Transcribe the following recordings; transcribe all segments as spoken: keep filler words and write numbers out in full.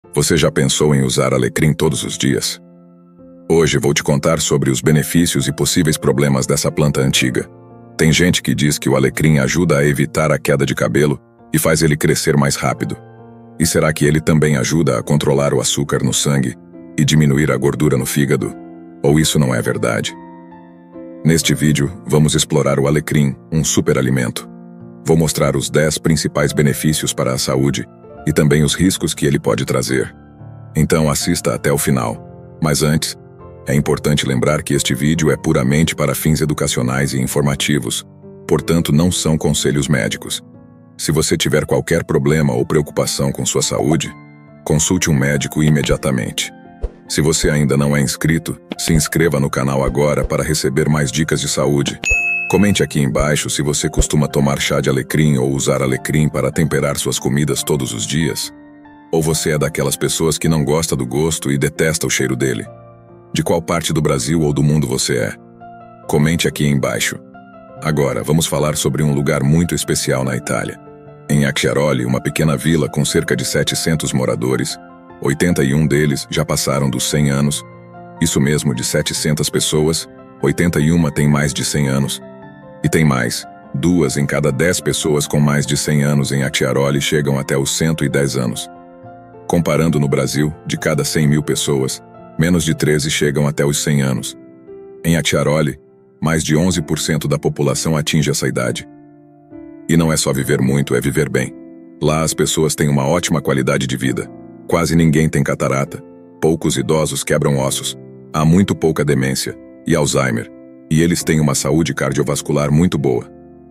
Você já pensou em usar alecrim todos os dias? Hoje vou te contar sobre os benefícios e possíveis problemas dessa planta antiga. Tem gente que diz que o alecrim ajuda a evitar a queda de cabelo e faz ele crescer mais rápido. E será que ele também ajuda a controlar o açúcar no sangue e diminuir a gordura no fígado? Ou isso não é verdade? Neste vídeo, vamos explorar o alecrim, um superalimento. Vou mostrar os dez principais benefícios para a saúde e também os riscos que ele pode trazer. Então assista até o final. Mas antes, é importante lembrar que este vídeo é puramente para fins educacionais e informativos, portanto não são conselhos médicos. Se você tiver qualquer problema ou preocupação com sua saúde, consulte um médico imediatamente. Se você ainda não é inscrito, se inscreva no canal agora para receber mais dicas de saúde. Comente aqui embaixo se você costuma tomar chá de alecrim ou usar alecrim para temperar suas comidas todos os dias. Ou você é daquelas pessoas que não gosta do gosto e detesta o cheiro dele. De qual parte do Brasil ou do mundo você é? Comente aqui embaixo. Agora, vamos falar sobre um lugar muito especial na Itália. Em Acciaroli, uma pequena vila com cerca de setecentos moradores, oitenta e um deles já passaram dos cem anos. Isso mesmo, de setecentas pessoas, oitenta e uma têm mais de cem anos. E tem mais, duas em cada dez pessoas com mais de cem anos em Acciaroli chegam até os cento e dez anos. Comparando no Brasil, de cada cem mil pessoas, menos de treze chegam até os cem anos. Em Acciaroli, mais de onze por cento da população atinge essa idade. E não é só viver muito, é viver bem. Lá as pessoas têm uma ótima qualidade de vida. Quase ninguém tem catarata, poucos idosos quebram ossos, há muito pouca demência e Alzheimer. E eles têm uma saúde cardiovascular muito boa.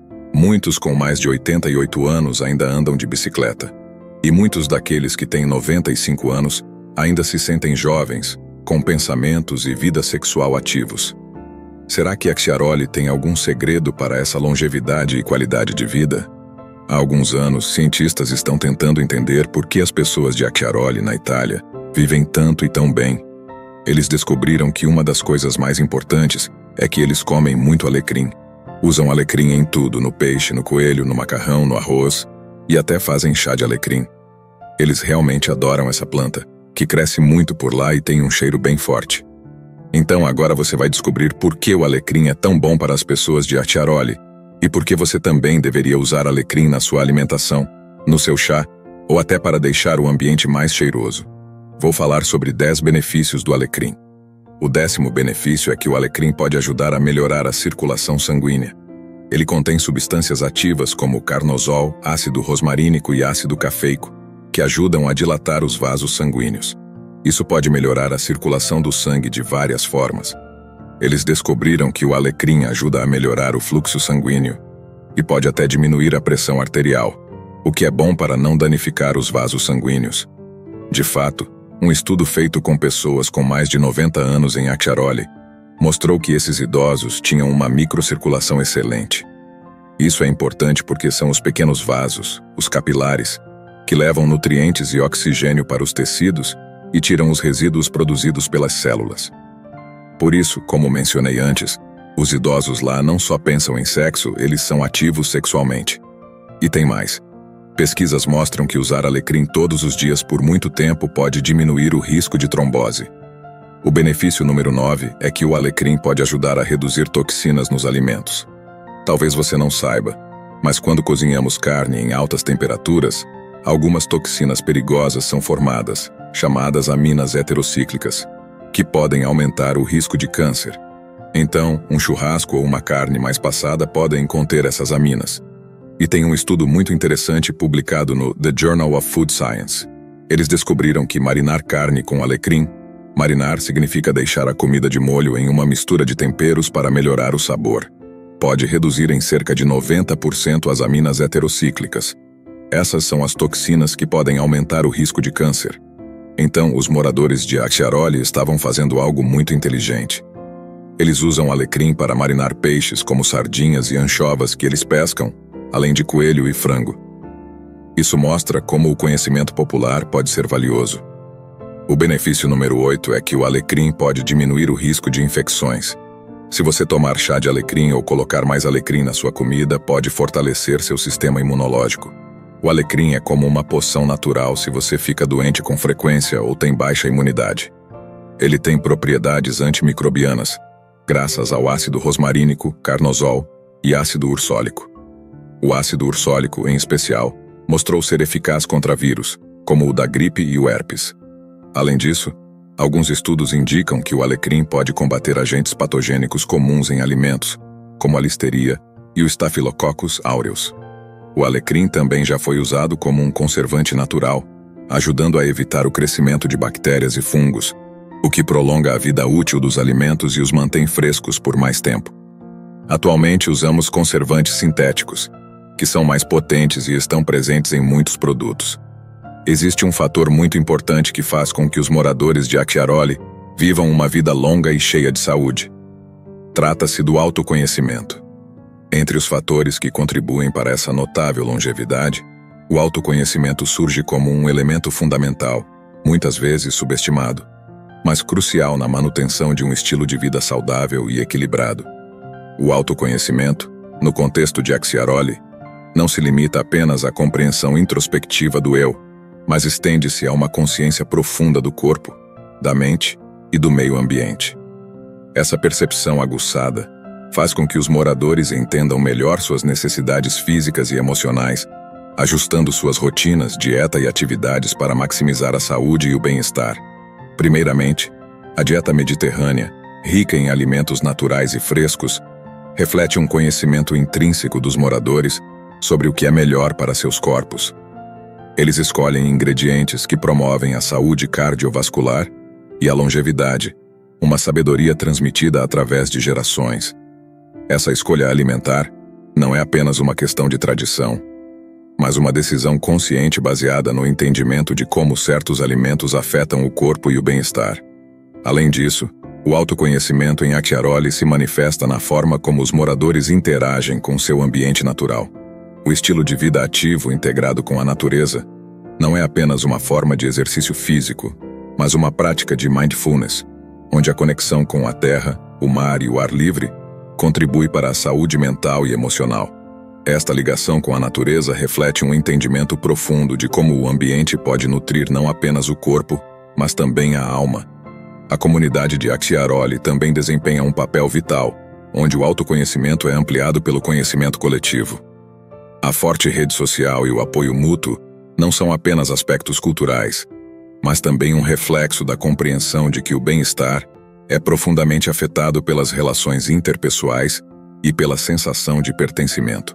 Muitos com mais de oitenta e oito anos ainda andam de bicicleta. E muitos daqueles que têm noventa e cinco anos ainda se sentem jovens, com pensamentos e vida sexual ativos. Será que Acciaroli tem algum segredo para essa longevidade e qualidade de vida? Há alguns anos, cientistas estão tentando entender por que as pessoas de Acciaroli, na Itália, vivem tanto e tão bem. Eles descobriram que uma das coisas mais importantes é que eles comem muito alecrim. Usam alecrim em tudo, no peixe, no coelho, no macarrão, no arroz, e até fazem chá de alecrim. Eles realmente adoram essa planta, que cresce muito por lá e tem um cheiro bem forte. Então agora você vai descobrir por que o alecrim é tão bom para as pessoas de Acciaroli, e por que você também deveria usar alecrim na sua alimentação, no seu chá, ou até para deixar o ambiente mais cheiroso. Vou falar sobre dez benefícios do alecrim. O décimo benefício é que o alecrim pode ajudar a melhorar a circulação sanguínea. Ele contém substâncias ativas como carnosol, ácido rosmarínico e ácido cafeico, que ajudam a dilatar os vasos sanguíneos. Isso pode melhorar a circulação do sangue de várias formas. Eles descobriram que o alecrim ajuda a melhorar o fluxo sanguíneo e pode até diminuir a pressão arterial, o que é bom para não danificar os vasos sanguíneos. De fato, um estudo feito com pessoas com mais de noventa anos em Acciaroli mostrou que esses idosos tinham uma microcirculação excelente. Isso é importante porque são os pequenos vasos, os capilares, que levam nutrientes e oxigênio para os tecidos e tiram os resíduos produzidos pelas células. Por isso, como mencionei antes, os idosos lá não só pensam em sexo, eles são ativos sexualmente. E tem mais. Pesquisas mostram que usar alecrim todos os dias por muito tempo pode diminuir o risco de trombose. O benefício número nove é que o alecrim pode ajudar a reduzir toxinas nos alimentos. Talvez você não saiba, mas quando cozinhamos carne em altas temperaturas, algumas toxinas perigosas são formadas, chamadas aminas heterocíclicas, que podem aumentar o risco de câncer. Então, um churrasco ou uma carne mais passada podem conter essas aminas. E tem um estudo muito interessante publicado no The Journal of Food Science. Eles descobriram que marinar carne com alecrim, marinar significa deixar a comida de molho em uma mistura de temperos para melhorar o sabor, pode reduzir em cerca de noventa por cento as aminas heterocíclicas. Essas são as toxinas que podem aumentar o risco de câncer. Então, os moradores de Acciaroli estavam fazendo algo muito inteligente. Eles usam alecrim para marinar peixes como sardinhas e anchovas que eles pescam, além de coelho e frango. Isso mostra como o conhecimento popular pode ser valioso. O benefício número oito é que o alecrim pode diminuir o risco de infecções. Se você tomar chá de alecrim ou colocar mais alecrim na sua comida, pode fortalecer seu sistema imunológico. O alecrim é como uma poção natural se você fica doente com frequência ou tem baixa imunidade. Ele tem propriedades antimicrobianas, graças ao ácido rosmarínico, carnosol e ácido ursólico. O ácido ursólico, em especial, mostrou ser eficaz contra vírus, como o da gripe e o herpes. Além disso, alguns estudos indicam que o alecrim pode combater agentes patogênicos comuns em alimentos, como a listeria e o Staphylococcus aureus. O alecrim também já foi usado como um conservante natural, ajudando a evitar o crescimento de bactérias e fungos, o que prolonga a vida útil dos alimentos e os mantém frescos por mais tempo. Atualmente usamos conservantes sintéticos, que são mais potentes e estão presentes em muitos produtos. Existe um fator muito importante que faz com que os moradores de Acciaroli vivam uma vida longa e cheia de saúde. Trata-se do autoconhecimento. Entre os fatores que contribuem para essa notável longevidade, o autoconhecimento surge como um elemento fundamental, muitas vezes subestimado, mas crucial na manutenção de um estilo de vida saudável e equilibrado. O autoconhecimento, no contexto de Acciaroli, não se limita apenas à compreensão introspectiva do eu, mas estende-se a uma consciência profunda do corpo, da mente e do meio ambiente. Essa percepção aguçada faz com que os moradores entendam melhor suas necessidades físicas e emocionais, ajustando suas rotinas, dieta e atividades para maximizar a saúde e o bem-estar. Primeiramente, a dieta mediterrânea, rica em alimentos naturais e frescos, reflete um conhecimento intrínseco dos moradores sobre o que é melhor para seus corpos. Eles escolhem ingredientes que promovem a saúde cardiovascular e a longevidade, uma sabedoria transmitida através de gerações. Essa escolha alimentar não é apenas uma questão de tradição, mas uma decisão consciente baseada no entendimento de como certos alimentos afetam o corpo e o bem-estar. Além disso, o autoconhecimento em Acciaroli se manifesta na forma como os moradores interagem com seu ambiente natural. O estilo de vida ativo integrado com a natureza não é apenas uma forma de exercício físico, mas uma prática de mindfulness, onde a conexão com a terra, o mar e o ar livre contribui para a saúde mental e emocional. Esta ligação com a natureza reflete um entendimento profundo de como o ambiente pode nutrir não apenas o corpo, mas também a alma. A comunidade de Acciaroli também desempenha um papel vital, onde o autoconhecimento é ampliado pelo conhecimento coletivo. A forte rede social e o apoio mútuo não são apenas aspectos culturais, mas também um reflexo da compreensão de que o bem-estar é profundamente afetado pelas relações interpessoais e pela sensação de pertencimento.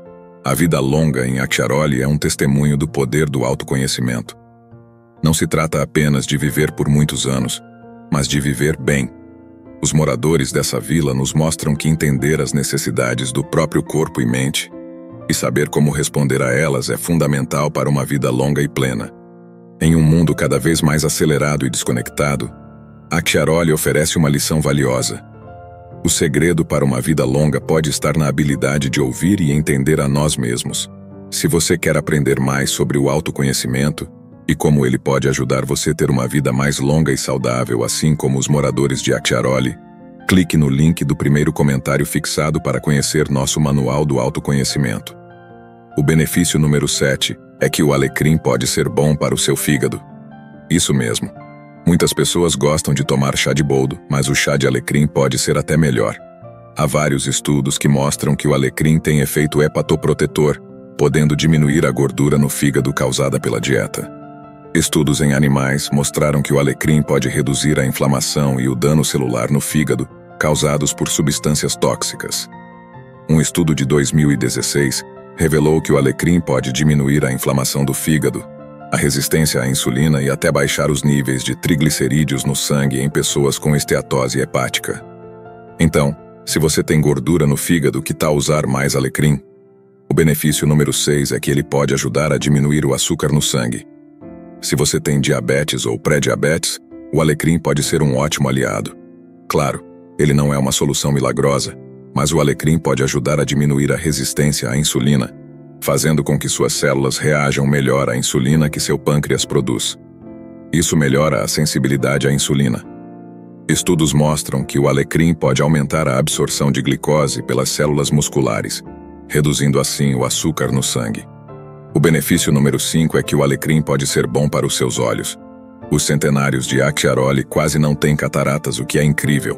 A vida longa em Acciaroli é um testemunho do poder do autoconhecimento. Não se trata apenas de viver por muitos anos, mas de viver bem. Os moradores dessa vila nos mostram que entender as necessidades do próprio corpo e mente e saber como responder a elas é fundamental para uma vida longa e plena. Em um mundo cada vez mais acelerado e desconectado, Acciaroli oferece uma lição valiosa. O segredo para uma vida longa pode estar na habilidade de ouvir e entender a nós mesmos. Se você quer aprender mais sobre o autoconhecimento e como ele pode ajudar você a ter uma vida mais longa e saudável, assim como os moradores de Acciaroli, clique no link do primeiro comentário fixado para conhecer nosso Manual do Autoconhecimento. O benefício número sete é que o alecrim pode ser bom para o seu fígado. Isso mesmo. Muitas pessoas gostam de tomar chá de boldo, mas o chá de alecrim pode ser até melhor. Há vários estudos que mostram que o alecrim tem efeito hepatoprotetor, podendo diminuir a gordura no fígado causada pela dieta. Estudos em animais mostraram que o alecrim pode reduzir a inflamação e o dano celular no fígado causados por substâncias tóxicas. Um estudo de dois mil e dezesseis revelou que o alecrim pode diminuir a inflamação do fígado, a resistência à insulina e até baixar os níveis de triglicerídeos no sangue em pessoas com esteatose hepática. Então, se você tem gordura no fígado, que tal usar mais alecrim? O benefício número seis é que ele pode ajudar a diminuir o açúcar no sangue. Se você tem diabetes ou pré-diabetes, o alecrim pode ser um ótimo aliado. Claro, ele não é uma solução milagrosa, mas o alecrim pode ajudar a diminuir a resistência à insulina, fazendo com que suas células reajam melhor à insulina que seu pâncreas produz. Isso melhora a sensibilidade à insulina. Estudos mostram que o alecrim pode aumentar a absorção de glicose pelas células musculares, reduzindo assim o açúcar no sangue. O benefício número cinco é que o alecrim pode ser bom para os seus olhos. Os centenários de Acciaroli quase não têm cataratas, o que é incrível.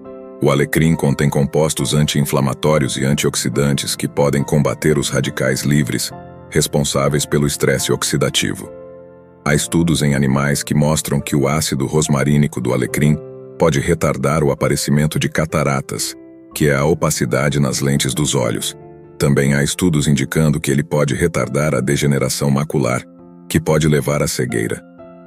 O alecrim contém compostos anti-inflamatórios e antioxidantes que podem combater os radicais livres, responsáveis pelo estresse oxidativo. Há estudos em animais que mostram que o ácido rosmarínico do alecrim pode retardar o aparecimento de cataratas, que é a opacidade nas lentes dos olhos. Também há estudos indicando que ele pode retardar a degeneração macular, que pode levar à cegueira.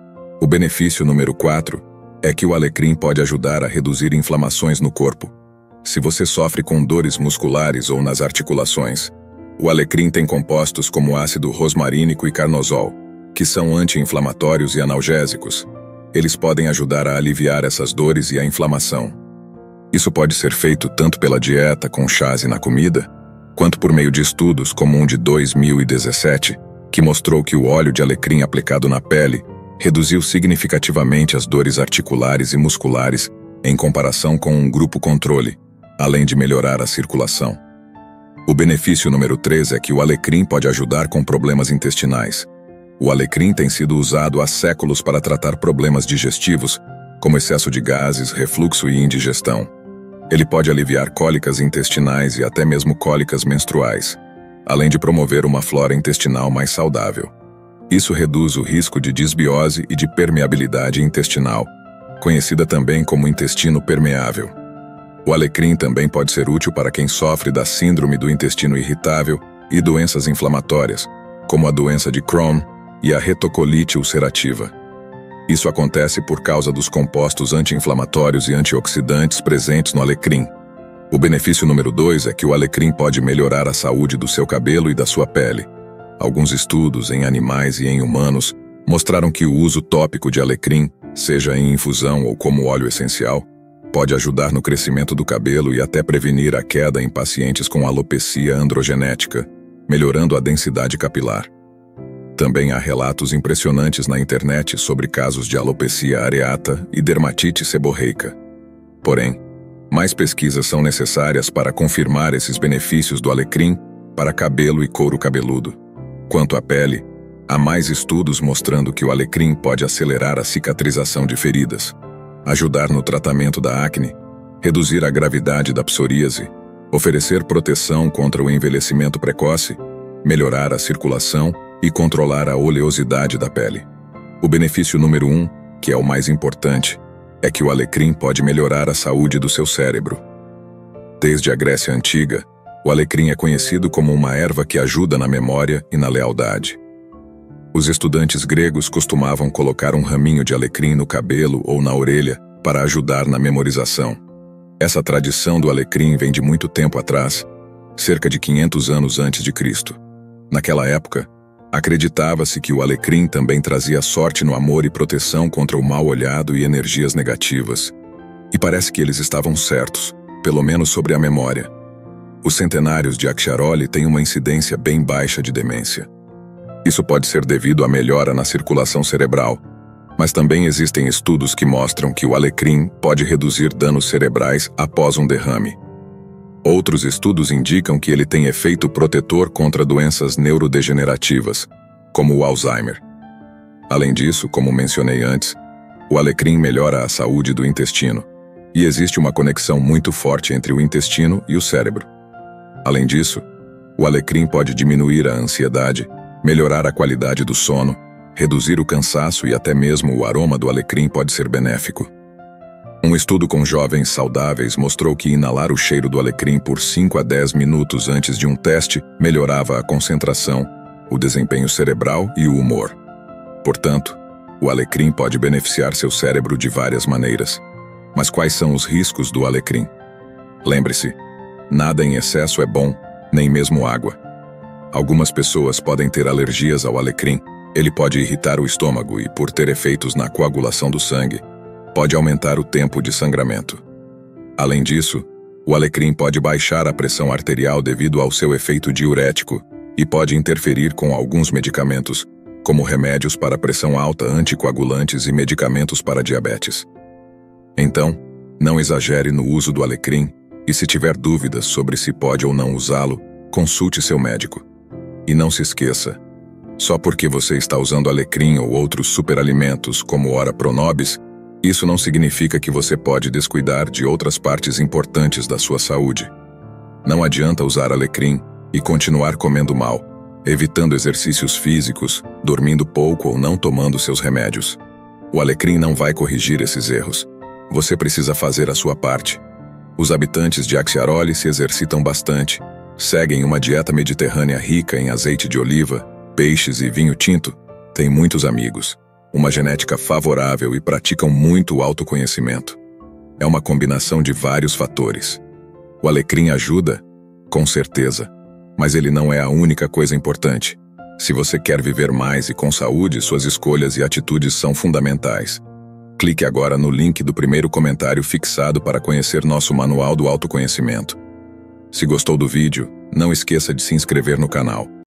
O benefício número quatro é que o alecrim pode ajudar a reduzir inflamações no corpo. Se você sofre com dores musculares ou nas articulações, o alecrim tem compostos como ácido rosmarínico e carnosol, que são anti-inflamatórios e analgésicos. Eles podem ajudar a aliviar essas dores e a inflamação. Isso pode ser feito tanto pela dieta, com chás e na comida, quanto por meio de estudos como um de dois mil e dezessete, que mostrou que o óleo de alecrim aplicado na pele reduziu significativamente as dores articulares e musculares em comparação com um grupo controle, além de melhorar a circulação. O benefício número três é que o alecrim pode ajudar com problemas intestinais. O alecrim tem sido usado há séculos para tratar problemas digestivos, como excesso de gases, refluxo e indigestão. Ele pode aliviar cólicas intestinais e até mesmo cólicas menstruais, além de promover uma flora intestinal mais saudável. Isso reduz o risco de disbiose e de permeabilidade intestinal, conhecida também como intestino permeável. O alecrim também pode ser útil para quem sofre da síndrome do intestino irritável e doenças inflamatórias, como a doença de Crohn e a retocolite ulcerativa. Isso acontece por causa dos compostos anti-inflamatórios e antioxidantes presentes no alecrim. O benefício número dois é que o alecrim pode melhorar a saúde do seu cabelo e da sua pele. Alguns estudos em animais e em humanos mostraram que o uso tópico de alecrim, seja em infusão ou como óleo essencial, pode ajudar no crescimento do cabelo e até prevenir a queda em pacientes com alopecia androgenética, melhorando a densidade capilar. Também há relatos impressionantes na internet sobre casos de alopecia areata e dermatite seborreica. Porém, mais pesquisas são necessárias para confirmar esses benefícios do alecrim para cabelo e couro cabeludo. Quanto à pele, há mais estudos mostrando que o alecrim pode acelerar a cicatrização de feridas, ajudar no tratamento da acne, reduzir a gravidade da psoríase, oferecer proteção contra o envelhecimento precoce, melhorar a circulação e controlar a oleosidade da pele. O benefício número um, que é o mais importante, é que o alecrim pode melhorar a saúde do seu cérebro. Desde a Grécia Antiga, o alecrim é conhecido como uma erva que ajuda na memória e na lealdade. Os estudantes gregos costumavam colocar um raminho de alecrim no cabelo ou na orelha para ajudar na memorização. Essa tradição do alecrim vem de muito tempo atrás, cerca de quinhentos anos antes de Cristo. Naquela época, acreditava-se que o alecrim também trazia sorte no amor e proteção contra o mal-olhado e energias negativas. E parece que eles estavam certos, pelo menos sobre a memória. Os centenários de Acciaroli têm uma incidência bem baixa de demência. Isso pode ser devido à melhora na circulação cerebral, mas também existem estudos que mostram que o alecrim pode reduzir danos cerebrais após um derrame. Outros estudos indicam que ele tem efeito protetor contra doenças neurodegenerativas, como o Alzheimer. Além disso, como mencionei antes, o alecrim melhora a saúde do intestino, e existe uma conexão muito forte entre o intestino e o cérebro. Além disso, o alecrim pode diminuir a ansiedade, melhorar a qualidade do sono, reduzir o cansaço e até mesmo o aroma do alecrim pode ser benéfico. Um estudo com jovens saudáveis mostrou que inalar o cheiro do alecrim por cinco a dez minutos antes de um teste melhorava a concentração, o desempenho cerebral e o humor. Portanto, o alecrim pode beneficiar seu cérebro de várias maneiras. Mas quais são os riscos do alecrim? Lembre-se, nada em excesso é bom, nem mesmo água. Algumas pessoas podem ter alergias ao alecrim. Ele pode irritar o estômago e, por ter efeitos na coagulação do sangue, pode aumentar o tempo de sangramento. Além disso, o alecrim pode baixar a pressão arterial devido ao seu efeito diurético e pode interferir com alguns medicamentos, como remédios para pressão alta, anticoagulantes e medicamentos para diabetes. Então, não exagere no uso do alecrim e, se tiver dúvidas sobre se pode ou não usá-lo, consulte seu médico. E não se esqueça, Só porque você está usando alecrim ou outros superalimentos como Ora Pro Nobis, isso não significa que você pode descuidar de outras partes importantes da sua saúde. Não adianta usar alecrim e continuar comendo mal, evitando exercícios físicos, dormindo pouco ou não tomando seus remédios. O alecrim não vai corrigir esses erros. Você precisa fazer a sua parte. Os habitantes de Axiaroli se exercitam bastante, seguem uma dieta mediterrânea rica em azeite de oliva, peixes e vinho tinto, têm muitos amigos, uma genética favorável e praticam muito autoconhecimento. É uma combinação de vários fatores. O alecrim ajuda? Com certeza. Mas ele não é a única coisa importante. Se você quer viver mais e com saúde, suas escolhas e atitudes são fundamentais. Clique agora no link do primeiro comentário fixado para conhecer nosso Manual do Autoconhecimento. Se gostou do vídeo, não esqueça de se inscrever no canal.